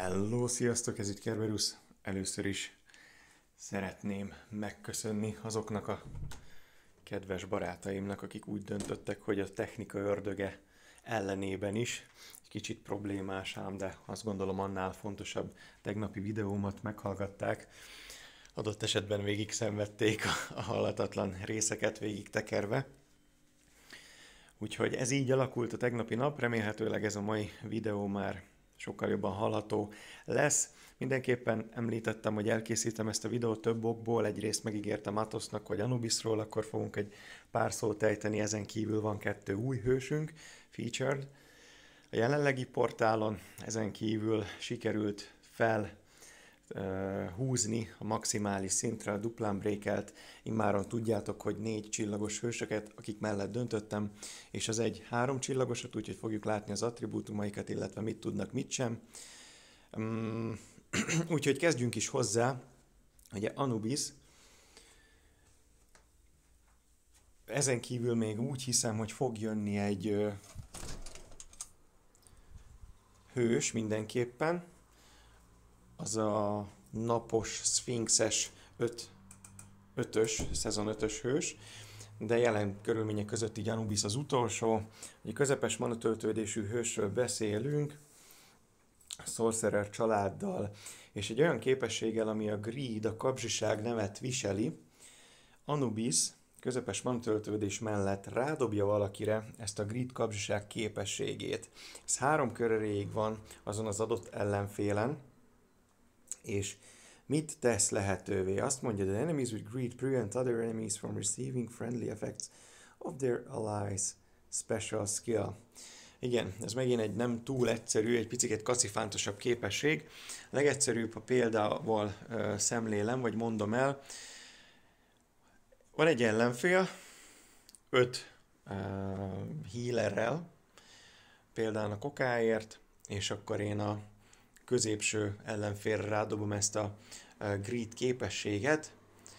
Hello, sziasztok, ez itt Kerberus. Először is szeretném megköszönni azoknak a kedves barátaimnak, akik úgy döntöttek, hogy a technika ördöge ellenében is egy kicsit problémás ám, de azt gondolom annál fontosabb tegnapi videómat meghallgatták. Adott esetben végig szenvedték a hallatatlan részeket végig tekerve. Úgyhogy ez így alakult a tegnapi nap, remélhetőleg ez a mai videó már sokkal jobban hallható lesz. Mindenképpen említettem, hogy elkészítem ezt a videót több okból. Egyrészt megígértem Atosnak, hogy Anubisról, akkor fogunk egy pár szót ejteni, ezen kívül van 2 új hősünk, featured. A jelenlegi portálon ezen kívül sikerült húzni a maximális szintre a duplán breakelt. Immáron tudjátok, hogy 4 csillagos hősöket, akik mellett döntöttem, és az egy 3 csillagosat, úgyhogy fogjuk látni az attribútumaikat, illetve mit tudnak, mit sem. Úgyhogy kezdjünk is hozzá. Ugye Anubis, ezen kívül még úgy hiszem, hogy fog jönni egy hős mindenképpen, az a napos, szfinxes 5-ös, szezon 5-ös hős, de jelen körülmények között így Anubis az utolsó. Egy közepes manatöltődésű hősről beszélünk, Sorcerer családdal, és egy olyan képességgel, ami a Greed, a kapzsiság nevet viseli. Anubis közepes manatöltődés mellett rádobja valakire ezt a Greed kapzsiság képességét. Ez 3 kör erejéig van azon az adott ellenfélen, és mit tesz lehetővé? Azt mondja, the enemies with greed prevent other enemies from receiving friendly effects of their allies' special skill. Igen, ez megint egy nem túl egyszerű, egy picit kacifántosabb képesség. A legegyszerűbb, ha példával szemlélem, vagy mondom el, van egy ellenfél, 5 healerrel, például a kokáért, és akkor én a középső ellenfélre rádobom ezt a greed képességet,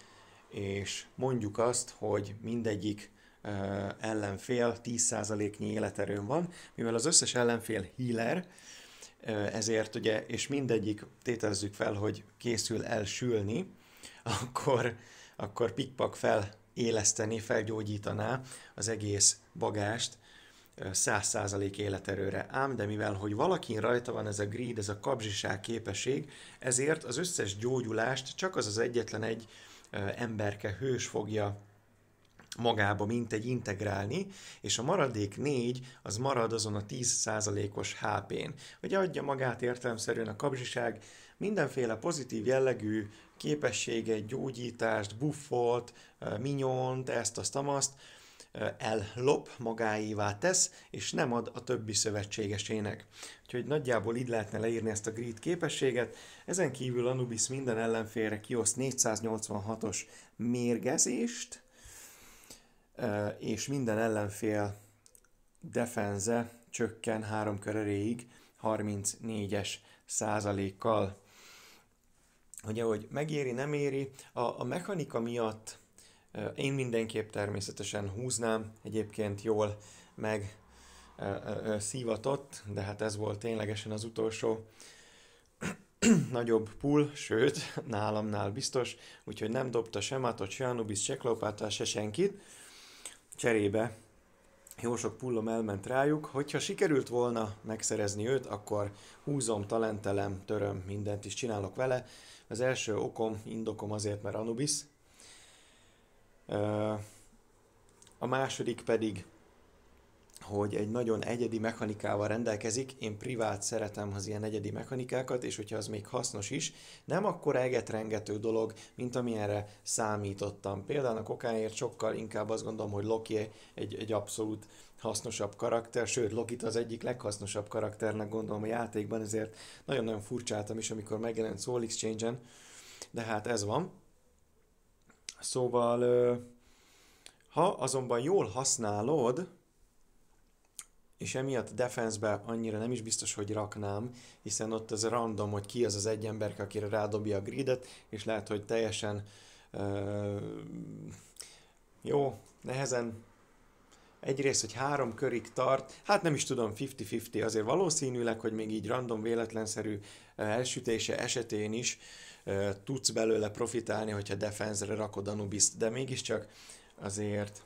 és mondjuk azt, hogy mindegyik ellenfél 10%-nyi életerőn van, mivel az összes ellenfél healer, ezért ugye, és mindegyik tételezzük fel, hogy készül elsülni, akkor pikpak feléleszteni, felgyógyítaná az egész bagást 100% életerőre. Ám, de mivel, hogy valakin rajta van ez a greed, ez a kapzsiság képesség, ezért az összes gyógyulást csak az egyetlen egy emberke, hős fogja magába mintegy integrálni, és a maradék 4 az marad azon a 10%-os HP-n. Hogy adja magát értelemszerűen a kapzsiság, mindenféle pozitív jellegű képességet, gyógyítást, buffot, minyont, ezt-azt, ellop, magáévá tesz, és nem ad a többi szövetségesének. Úgyhogy nagyjából így lehetne leírni ezt a greed képességet. Ezen kívül Anubis minden ellenfélre kioszt 486-os mérgezést, és minden ellenfél defense csökken 3 kör erejéig 34-es százalékkal. Ugye, hogy megéri, nem éri, a mechanika miatt én mindenképp természetesen húznám, egyébként jól meg szívatott, de hát ez volt ténylegesen az utolsó nagyobb pull, sőt, nálamnál biztos, úgyhogy nem dobta sem Atot, se Anubis, se Kleopátrát, se senkit. Cserébe jó sok pullom elment rájuk. Hogyha sikerült volna megszerezni őt, akkor húzom, talentelem, töröm, mindent is csinálok vele. Az első indokom azért, mert Anubis. A második pedig, hogy egy nagyon egyedi mechanikával rendelkezik. Én privát szeretem az ilyen egyedi mechanikákat, és hogyha az még hasznos is, nem akkor egetrengető dolog, mint amilyenre számítottam. Például a kokáért sokkal inkább azt gondolom, hogy Loki egy abszolút hasznosabb karakter, sőt, Lokit az egyik leghasznosabb karakternek gondolom a játékban, ezért nagyon-nagyon furcsáltam is, amikor megjelent Soul Exchange-en, de hát ez van. Szóval, ha azonban jól használod, és emiatt defense-be annyira nem is biztos, hogy raknám, hiszen ott az random, hogy ki az az egy ember, akire rádobja a gridet, és lehet, hogy teljesen nehezen egyrészt, hogy 3 körig tart, hát nem is tudom, 50-50, azért valószínűleg, hogy még így random véletlenszerű elsütése esetén is tudsz belőle profitálni, hogyha defense-re rakod Anubis-t, de mégiscsak azért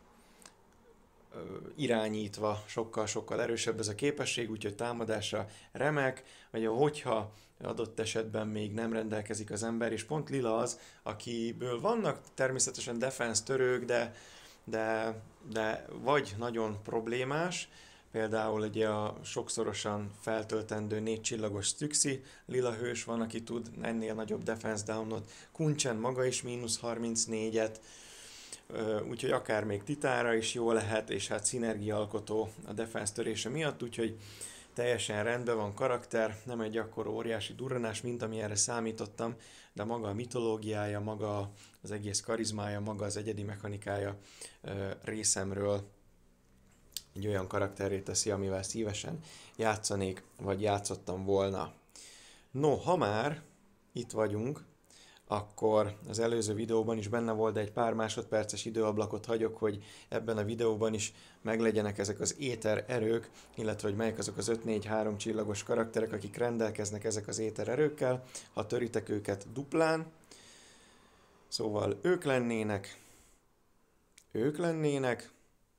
irányítva sokkal-sokkal erősebb ez a képesség, úgyhogy támadásra remek, vagy hogyha adott esetben még nem rendelkezik az ember, és pont Lila az, akiből vannak természetesen defense törők, de, de vagy nagyon problémás, például ugye a sokszorosan feltöltendő 4 csillagos Stüxi, Lila hős van, aki tud ennél nagyobb defense downot, Kuncsen maga is -34-et, úgyhogy akár még Titára is jó lehet, és hát szinergiaalkotó a defense törése miatt, úgyhogy teljesen rendben van karakter, nem egy akkora óriási durranás, mint ami erre számítottam, de maga a mitológiája, maga az egész karizmája, maga az egyedi mechanikája részemről egy olyan karakterré teszi, amivel szívesen játszanék, vagy játszottam volna. No, ha már itt vagyunk, akkor az előző videóban is benne volt, de egy pár másodperces időablakot hagyok, hogy ebben a videóban is meglegyenek ezek az éter erők, illetve hogy melyek azok az 5-4-3 csillagos karakterek, akik rendelkeznek ezek az éter erőkkel, ha töritek őket duplán. Szóval ők lennének, ők lennének,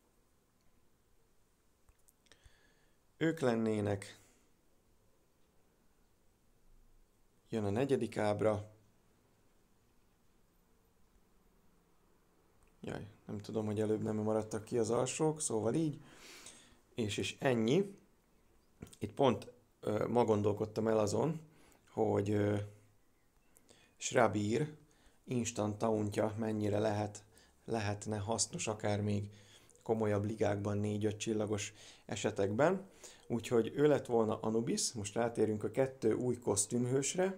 ők lennének, jön a negyedik ábra. Jaj, nem tudom, hogy előbb nem maradtak ki az alsók, szóval így. És ennyi. Itt pont ma gondolkodtam el azon, hogy Shrabir instant tauntja mennyire lehetne hasznos akár még komolyabb ligákban 4-5 csillagos esetekben. Úgyhogy ő lett volna Anubis, most rátérünk a 2 új kosztümhősre.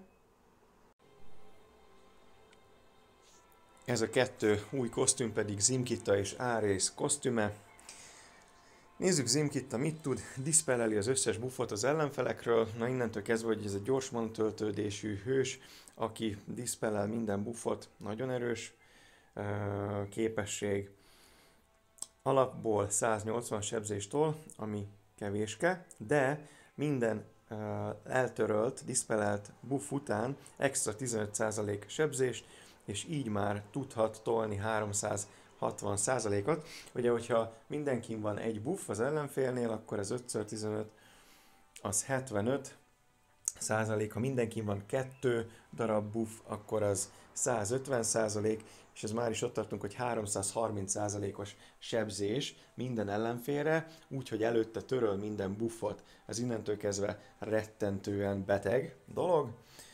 Ez a 2 új kosztüm pedig Zimkitta és Ares kosztüme. Nézzük, Zimkitta mit tud, diszpelleli az összes buffot az ellenfelekről, na innentől kezdve, hogy ez egy gyors manatöltődésű hős, aki diszpellel minden buffot, nagyon erős képesség. Alapból 180 sebzéstól, ami kevéske, de minden eltörölt, diszpellelt buff után extra 15% sebzést, és így már tudhat tolni 360%-ot. Ugye, hogyha mindenkin van egy buff az ellenfélnél, akkor ez 5x15, az 75%, ha mindenkin van 2 darab buff, akkor az 150%, és ez már is ott tartunk, hogy 330%-os sebzés minden ellenfélre, úgyhogy előtte töröl minden buffot. Ez innentől kezdve rettentően beteg dolog.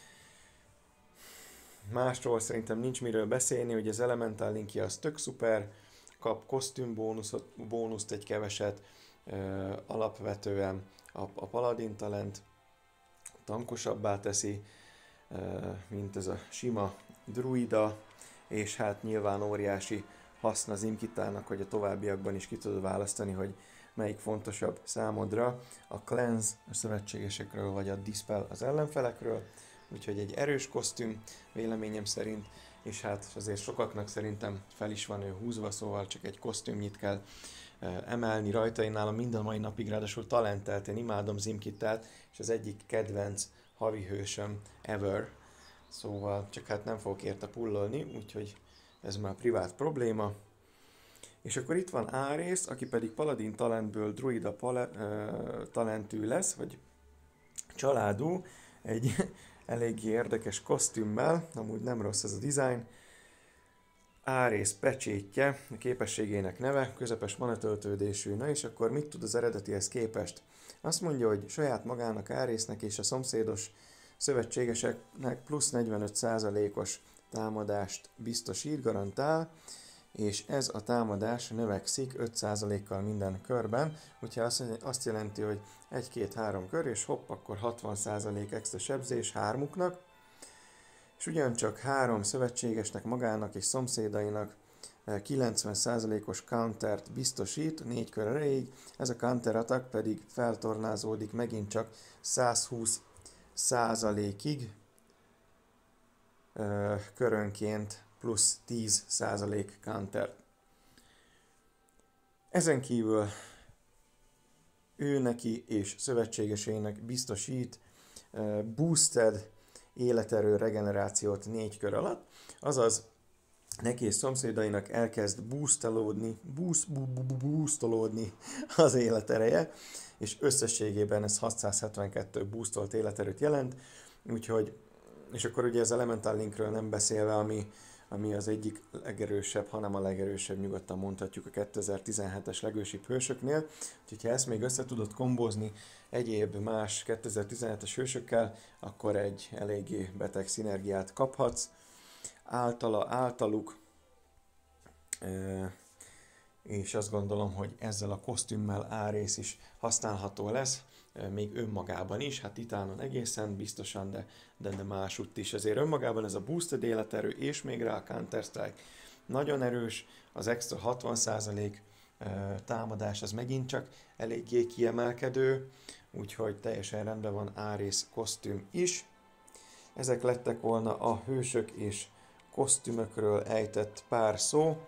Másról szerintem nincs miről beszélni, hogy az Elemental Linki az tök szuper, kap kosztüm bónuszt egy keveset, alapvetően a Paladin talent tankosabbá teszi, mint ez a sima druida, és hát nyilván óriási haszna Zimkittának, hogy a továbbiakban is ki tudod választani, hogy melyik fontosabb számodra, a Cleanse a szövetségesekről, vagy a Dispel az ellenfelekről, úgyhogy egy erős kosztüm véleményem szerint, és hát azért sokaknak szerintem fel is van ő húzva, szóval csak egy kosztümnyit kell emelni rajta. Én nálam minden mai napig ráadásul talentelt, én imádom Zimkittát, és az egyik kedvenc havi hősöm ever, szóval csak hát nem fogok érte pullolni, úgyhogy ez már privát probléma. És akkor itt van Ares, aki pedig Paladin talentből druida talentű lesz, vagy családú, egy eléggé érdekes kosztümmel, amúgy nem rossz ez a design. Ares pecsétje, a képességének neve, közepes manatöltődésű. Na és akkor mit tud az eredetihez képest? Azt mondja, hogy saját magának, Aresnek és a szomszédos szövetségeseknek plusz 45%-os támadást biztosít, garantál, és ez a támadás növekszik 5%-kal minden körben, úgyhogy azt jelenti, hogy 1-2-3 kör, és hopp, akkor 60% extra sebzés hármuknak, és ugyancsak 3 szövetségesnek, magának és szomszédainak 90%-os countert biztosít 4 kör erejéig, ez a counter attack pedig feltornázódik megint csak 120%-ig körönként plusz 10% countert. Ezen kívül ő neki és szövetségeseinek biztosít boosted életerő regenerációt 4 kör alatt, azaz neki és szomszédainak elkezd boostolódni az életereje, és összességében ez 672 boostolt életerőt jelent, úgyhogy, és akkor ugye az Elemental Linkről nem beszélve, ami az egyik legerősebb, hanem a legerősebb, nyugodtan mondhatjuk a 2017-es legősibb hősöknél. Úgyhogy ha ezt még össze tudod kombózni egyéb más 2017-es hősökkel, akkor egy eléggé beteg szinergiát kaphatsz. Általuk, és azt gondolom, hogy ezzel a kosztümmel Ares is használható lesz, még önmagában is, hát Titánon egészen biztosan, de másutt is. Ezért önmagában ez a boosted életerő, és még rá a Counter-Strike nagyon erős, az extra 60% támadás az megint csak eléggé kiemelkedő, úgyhogy teljesen rendben van Ares kosztüm is. Ezek lettek volna a hősök és kosztümökről ejtett pár szó.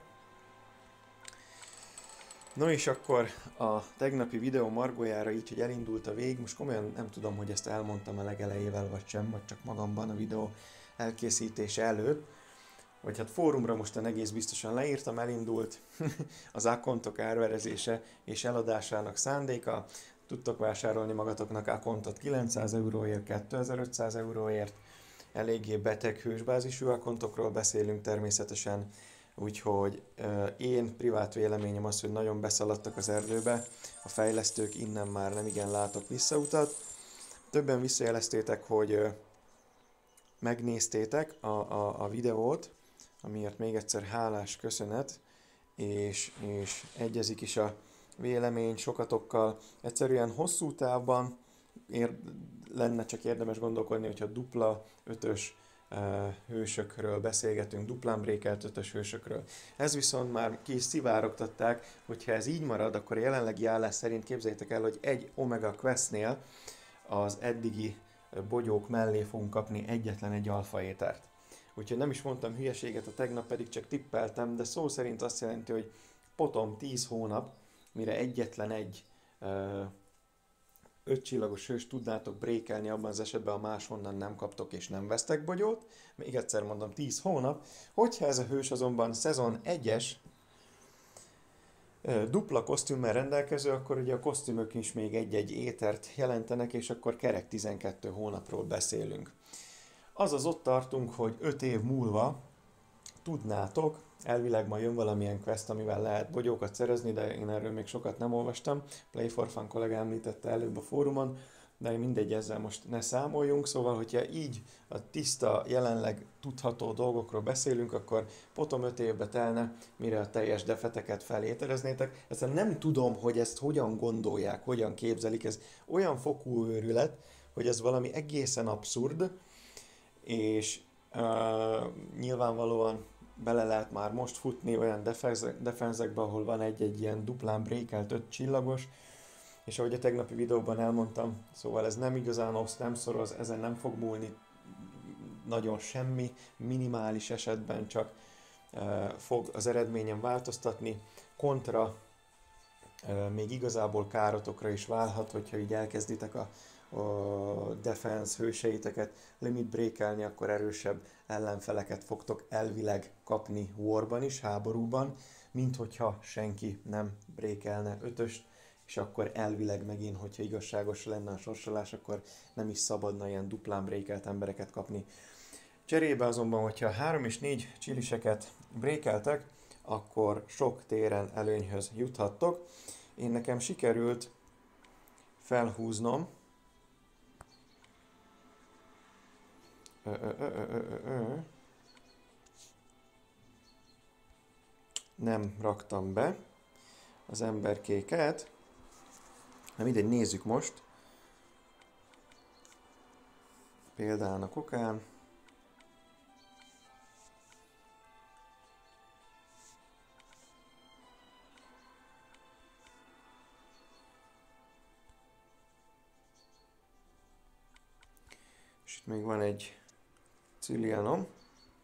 No és akkor a tegnapi videó margójára így, hogy elindult a vég, most komolyan nem tudom, hogy ezt elmondtam a legelejével vagy sem, vagy csak magamban a videó elkészítése előtt, vagy hát fórumra mostan egész biztosan leírtam, elindult az akkontok árverezése és eladásának szándéka. Tudtok vásárolni magatoknak akkontot 900 euróért, 2500 euróért, eléggé beteg hősbázisú akkontokról beszélünk természetesen, úgyhogy én privát véleményem az, hogy nagyon beszaladtak az erdőbe, a fejlesztők innen már nem igen látok visszautat. Többen visszajeleztétek, hogy megnéztétek a videót, amiért még egyszer hálás köszönet, és egyezik is a vélemény sokatokkal. Egyszerűen hosszú távban lenne csak érdemes gondolkodni, hogyha dupla ötös hősökről beszélgetünk, duplán brékelt ötös hősökről. Ez viszont már ki is szivárogtatták, hogyha ez így marad, akkor a jelenlegi állás szerint képzeljétek el, hogy egy Omega Questnél az eddigi bogyók mellé fogunk kapni egyetlen egy alfa étert. Úgyhogy nem is mondtam hülyeséget, a tegnap pedig csak tippeltem, de szó szerint azt jelenti, hogy potom 10 hónap, mire egyetlen egy 5 csillagos hős tudnátok brékelni abban az esetben, ha máshonnan nem kaptok és nem vesztek bogyót. Még egyszer mondom, 10 hónap. Hogyha ez a hős azonban szezon 1-es dupla kosztümmel rendelkező, akkor ugye a kosztümök is még egy-egy étert jelentenek, és akkor kerek 12 hónapról beszélünk. Azaz ott tartunk, hogy 5 év múlva tudnátok, elvileg ma jön valamilyen quest, amivel lehet bogyókat szerezni, de én erről még sokat nem olvastam. Play for Fun kollega említette előbb a fórumon, de mindegy, ezzel most ne számoljunk. Szóval, hogyha így a tiszta, jelenleg tudható dolgokról beszélünk, akkor potom 5 évbe telne, mire a teljes defeteket felételeznétek. Ezt nem tudom, hogy ezt hogyan gondolják, hogyan képzelik. Ez olyan fokú őrület, hogy ez valami egészen abszurd, és nyilvánvalóan bele lehet már most futni olyan defenzekbe, ahol van egy ilyen duplán brékelt 5 csillagos, és ahogy a tegnapi videóban elmondtam, szóval ez nem igazán oszt, nem szoroz, ezen nem fog múlni nagyon semmi, minimális esetben csak fog az eredményen változtatni, kontra még igazából károtokra is válhat, hogyha így elkezditek a defense hőseiteket limit breakelni, akkor erősebb ellenfeleket fogtok elvileg kapni warban is, háborúban, mint hogyha senki nem breakelne ötöst, és akkor elvileg megint, hogyha igazságos lenne a sorsolás, akkor nem is szabadna ilyen duplán breakelt embereket kapni. Cserébe azonban, hogyha 3 és 4 csiliseket breakeltek, akkor sok téren előnyhöz juthattok. Én nekem sikerült felhúznom nem raktam be az emberkéket, de mindegy, nézzük most. Példának okán. És itt még van egy Cillianom.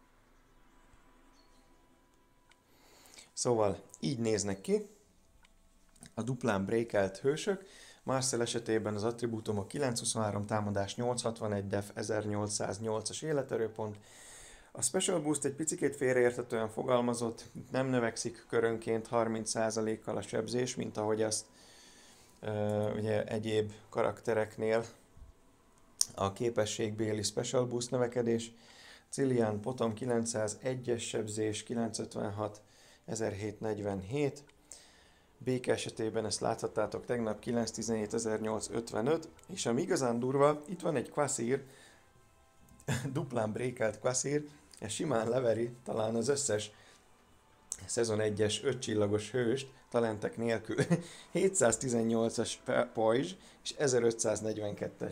Szóval így néznek ki. a duplán breakelt hősök. Marcel esetében az attribútumok 923 támadás, 861 def, 1808-as életerőpont. A Special Boost egy picikét félreérthetően fogalmazott, nem növekszik körönként 30%-kal a sebzés, mint ahogy azt ugye egyéb karaktereknél a képességbéli Special Boost növekedés. Cillian Potom 901-es sebzés, 956, 1747. Béke esetében ezt láthattátok tegnap, 917, 1855. És ami igazán durva, itt van egy Quasir, duplán breakelt Quasir, ez simán leveri talán az összes szezon 1-es 5 csillagos hőst, talentek nélkül. 718-as pajzs és 1542-es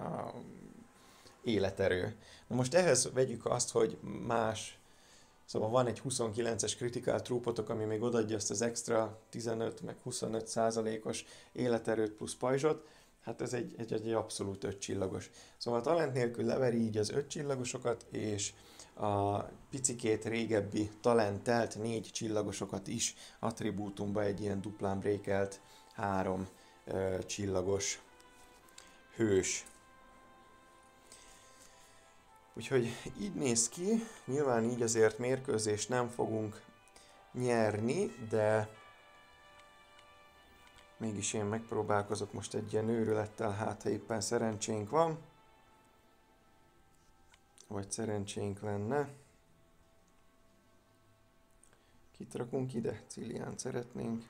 életerő. Na most ehhez vegyük azt, hogy más, szóval van egy 29-es critical true-potok, ami még odaadja azt az extra 15 meg 25%-os életerőt plusz pajzsot, hát ez egy abszolút 5 csillagos. Szóval a talent nélkül leveri így az 5 csillagosokat, és a picikét régebbi talenttelt 4 csillagosokat is attribútumba egy ilyen duplán breakelt 3 csillagos hős. Úgyhogy így néz ki, nyilván így azért mérkőzést nem fogunk nyerni, de mégis én megpróbálkozok most egy ilyen őrülettel, hát ha éppen szerencsénk van. Vagy szerencsénk lenne. Kit rakunk ide? Cilliant szeretnénk.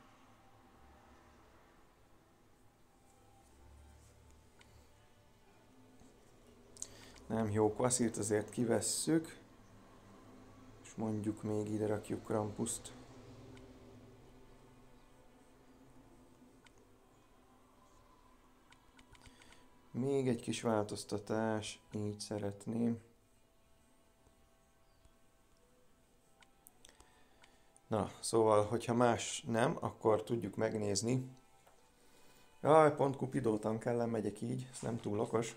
Nem jó, Quasirt azért kivesszük. És mondjuk még ide rakjuk Krampuszt. Még egy kis változtatás, így szeretném. Na, szóval, hogyha más nem, akkor tudjuk megnézni. Jaj, pont Cupidótan kell, megyek így, ez nem túl okos.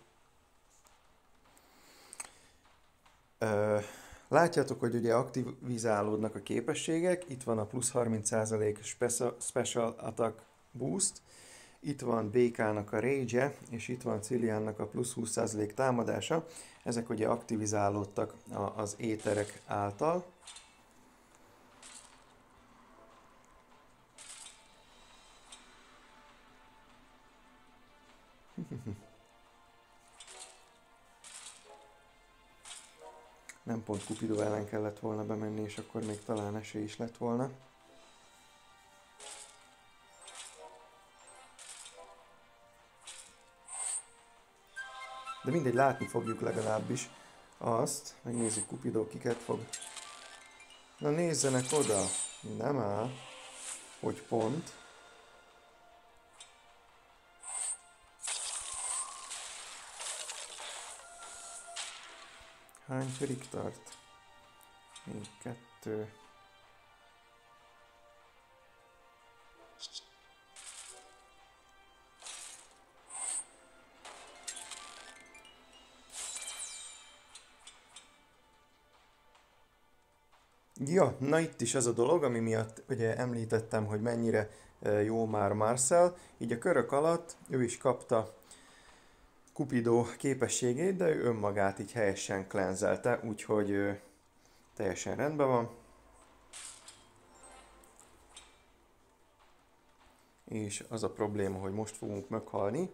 Látjátok, hogy ugye aktivizálódnak a képességek, itt van a plusz 30% Special Attack Boost, itt van BK-nak a Rage-e, és itt van Cilliannak a plusz 20% támadása. Ezek ugye aktivizálódtak az éterek által. Nem pont Cupido ellen kellett volna bemenni, és akkor még talán esély is lett volna. De mindegy, látni fogjuk legalábbis azt. Megnézzük, Cupido kiket fog. Na nézzenek oda! Nem áll, hogy pont. Hány körig tart? Még 2. Ja, na itt is az a dolog, ami miatt ugye említettem, hogy mennyire jó már Marcel. Így a körök alatt ő is kapta Cupido képességét, de ő önmagát így helyesen cleanselte, úgyhogy teljesen rendben van. És az a probléma, hogy most fogunk meghalni.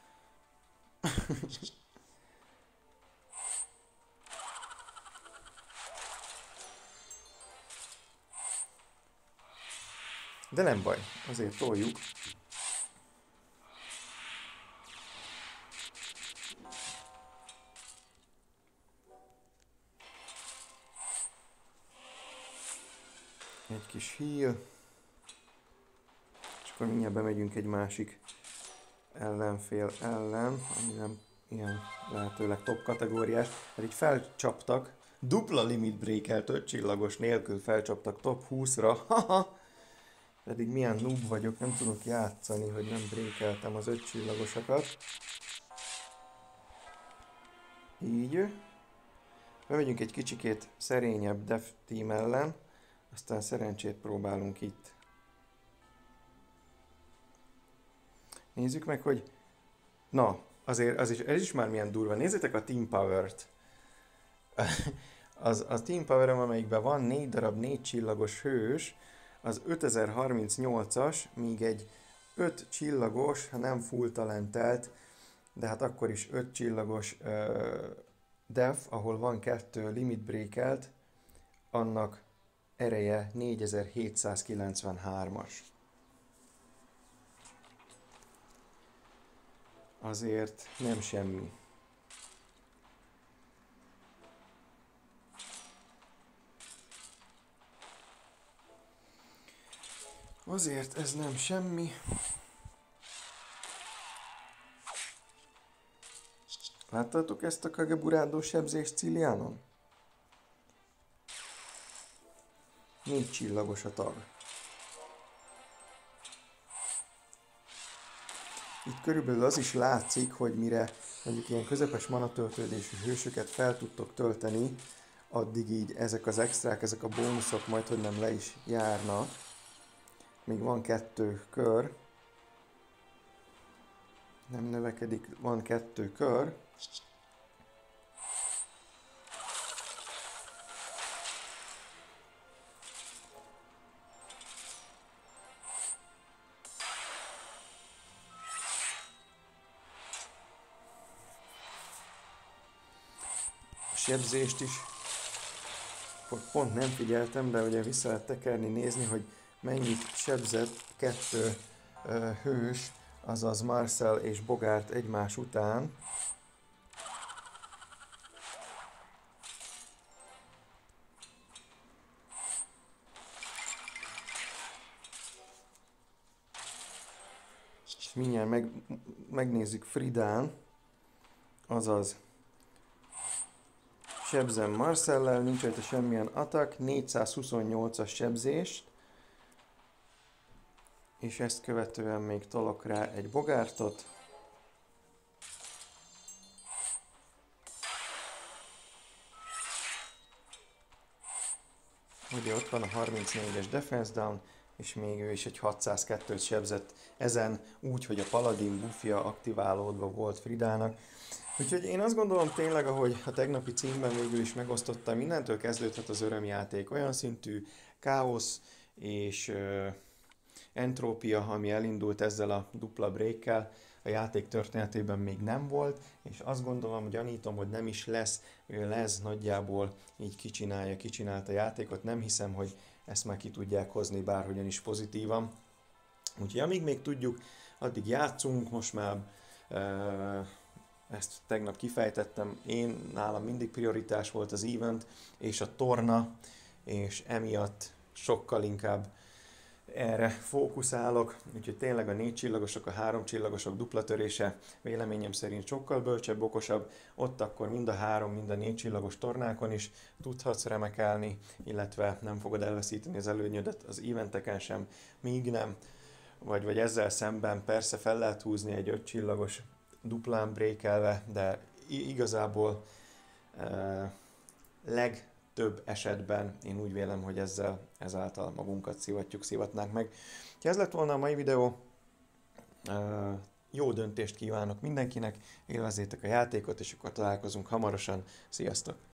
De nem baj, azért toljuk. Egy kis heal. És akkor mindjárt bemegyünk egy másik ellenfél ellen, ami nem ilyen lehetőleg top kategóriás. Hát így felcsaptak, dupla limit breakelt 5 csillagos nélkül felcsaptak top 20-ra. Haha! Pedig milyen noob vagyok, nem tudok játszani, hogy nem breakeltem az 5 csillagosakat. Így. Bemegyünk egy kicsikét szerényebb Death Team ellen, aztán szerencsét próbálunk itt. Nézzük meg, hogy na, azért ez is már milyen durva. Nézzétek a Team Power-t. Az Team Power-em, amelyikben van 4 darab 4 csillagos hős, az 5038-as, míg egy 5 csillagos, ha nem full talentelt, de hát akkor is 5 csillagos def, ahol van 2 limit breakelt, annak ereje 4793-as. Azért nem semmi. Azért ez nem semmi. Láttatok ezt a Kageburádó sebzést Ciliánon? 4 csillagos a tag. Itt körülbelül az is látszik, hogy mire mondjuk ilyen közepes manatöltődésű hősöket fel tudtok tölteni, addig így ezek az extrák, ezek a bónuszok majd hogy nem le is járnak. Még van 2 kör. Nem növekedik, van 2 kör. A sebzést is pont nem figyeltem, de ugye vissza lehet tekerni, nézni, hogy mennyit sebzett 2 hős, azaz Marcel és Bogart egymás után. És mindjárt megnézzük Fridán, azaz sebzem Marcellel, nincs rajta semmilyen attack, 428-as sebzést, és ezt követően még tolok rá egy Bogartot. Ugye ott van a 34-es defense down, és még ő is egy 602-t sebzett ezen, úgy, hogy a Paladin buffja aktiválódva volt Fridának. Úgyhogy én azt gondolom tényleg, ahogy a tegnapi címben végül is megosztottam, innentől kezdődhet az örömjáték. Olyan szintű káosz és entrópia, ami elindult ezzel a dupla breakkel, a játék történetében még nem volt, és azt gondolom, gyanítom, hogy nem is lesz, lesz nagyjából így kicsinált a játékot, nem hiszem, hogy ezt már ki tudják hozni bárhogyan is pozitívan. Úgyhogy amíg még tudjuk, addig játszunk, most már ezt tegnap kifejtettem, nálam mindig prioritás volt az event és a torna, és emiatt sokkal inkább erre fókuszálok, úgyhogy tényleg a 4 csillagosok, a 3 csillagosok dupla törése véleményem szerint sokkal bölcsebb, okosabb, ott akkor mind a 3, mind a 4 csillagos tornákon is tudhatsz remekelni, illetve nem fogod elveszíteni az előnyödet az eventeken sem, míg nem, vagy ezzel szemben persze fel lehet húzni egy 5 csillagos duplán breakelve, de igazából legtöbb esetben én úgy vélem, hogy ezáltal magunkat szivatnánk meg. Ha ez lett volna a mai videó, jó döntést kívánok mindenkinek, élvezzétek a játékot, és akkor találkozunk hamarosan. Sziasztok!